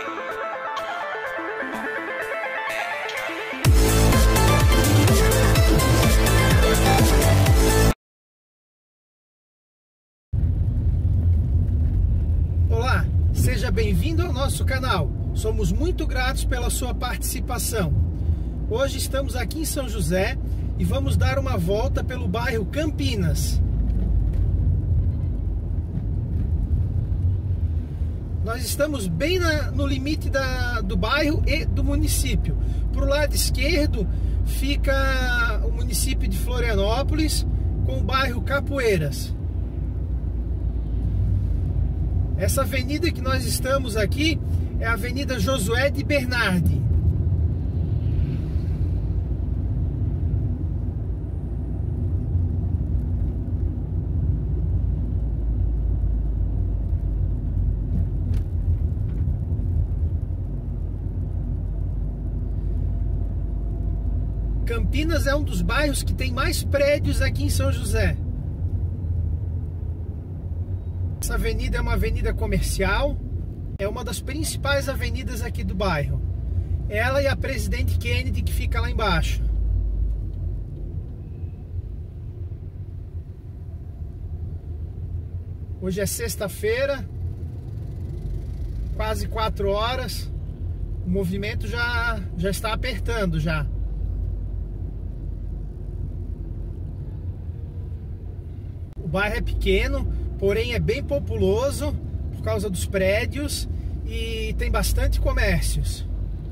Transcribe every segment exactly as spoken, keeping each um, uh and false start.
Olá, seja bem-vindo ao nosso canal. Somos muito gratos pela sua participação. Hoje estamos aqui em São José e vamos dar uma volta pelo bairro Campinas. Nós estamos bem na, no limite da, do bairro e do município. Para o lado esquerdo fica o município de Florianópolis com o bairro Capoeiras. Essa avenida que nós estamos aqui é a Avenida Josué de Bernardi. Campinas é um dos bairros que tem mais prédios aqui em São José. Essa avenida é uma avenida comercial, é uma das principais avenidas aqui do bairro. Ela e a Presidente Kennedy, que fica lá embaixo. Hoje é sexta-feira, quase quatro horas. O movimento já, já está apertando já. O bairro é pequeno, porém é bem populoso por causa dos prédios e tem bastante comércios.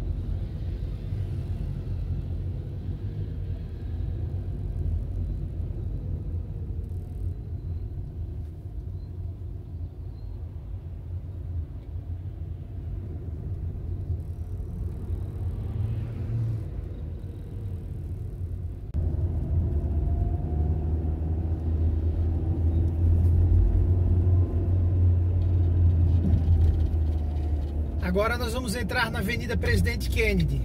Agora nós vamos entrar na Avenida Presidente Kennedy.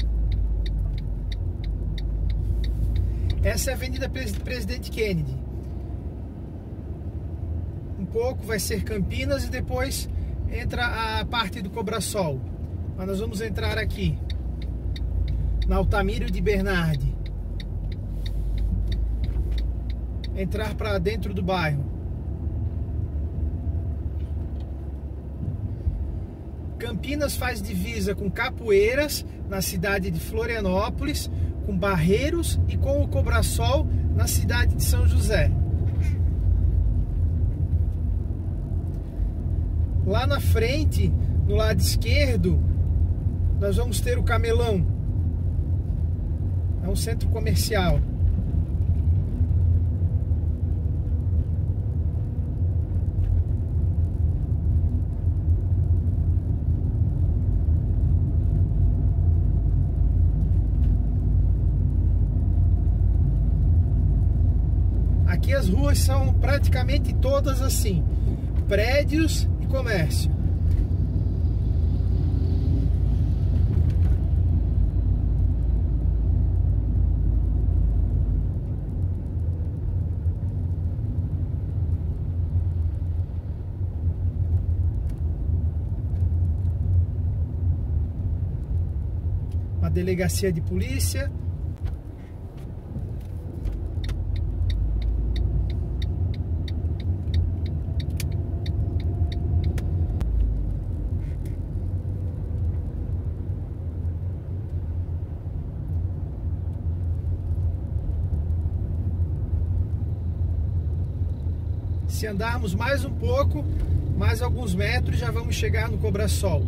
Essa é a Avenida Presidente Kennedy. Um pouco vai ser Campinas e depois entra a parte do Cobrasol. Mas nós vamos entrar aqui na Altamiro de Bernardi. Entrar para dentro do bairro. Campinas faz divisa com Capoeiras, na cidade de Florianópolis, com Barreiros e com o Cobrasol, na cidade de São José. Lá na frente, no lado esquerdo, nós vamos ter o Camelão. É um centro comercial. Aqui as ruas são praticamente todas assim, prédios e comércio. Uma delegacia de polícia. Se andarmos mais um pouco, mais alguns metros, já vamos chegar no Cobrasol.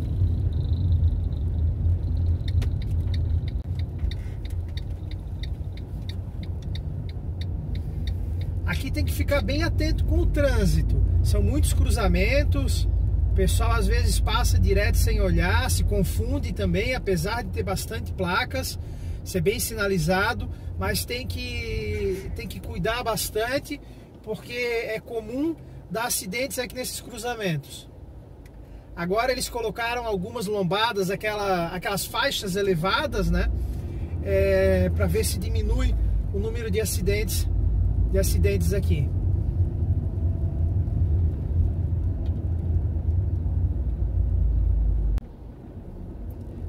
Aqui tem que ficar bem atento com o trânsito. São muitos cruzamentos. O pessoal às vezes passa direto sem olhar, se confunde também, apesar de ter bastante placas, ser bem sinalizado, mas tem que, tem que cuidar bastante, porque é comum dar acidentes aqui nesses cruzamentos. Agora eles colocaram algumas lombadas, aquela, aquelas faixas elevadas, né? É, para ver se diminui o número de acidentes, de acidentes aqui.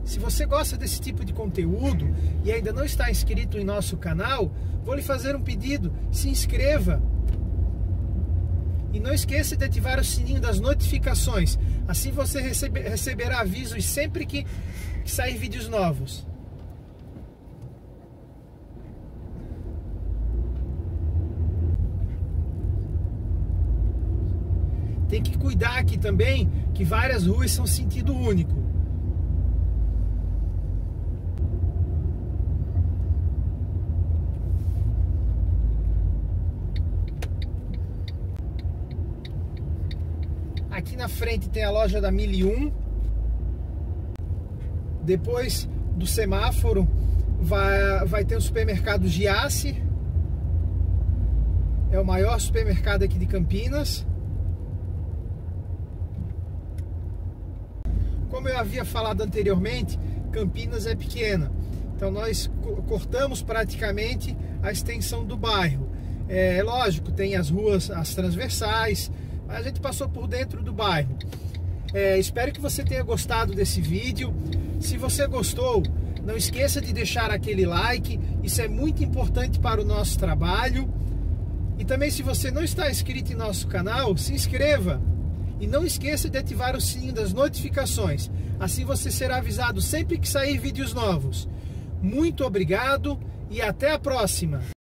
Se você gosta desse tipo de conteúdo e ainda não está inscrito em nosso canal, vou lhe fazer um pedido: se inscreva. E não esqueça de ativar o sininho das notificações, assim você recebe, receberá avisos sempre que, que sair vídeos novos. Tem que cuidar aqui também, que várias ruas são sentido único. Aqui na frente tem a loja da mil e um. Depois do semáforo vai, vai ter o supermercado Giasse. É o maior supermercado aqui de Campinas. Como eu havia falado anteriormente, Campinas é pequena. Então nós cortamos praticamente a extensão do bairro. É lógico, tem as ruas, as transversais, mas a gente passou por dentro do bairro. É, espero que você tenha gostado desse vídeo. Se você gostou, não esqueça de deixar aquele like. Isso é muito importante para o nosso trabalho. E também, se você não está inscrito em nosso canal, se inscreva. E não esqueça de ativar o sininho das notificações. Assim você será avisado sempre que sair vídeos novos. Muito obrigado e até a próxima!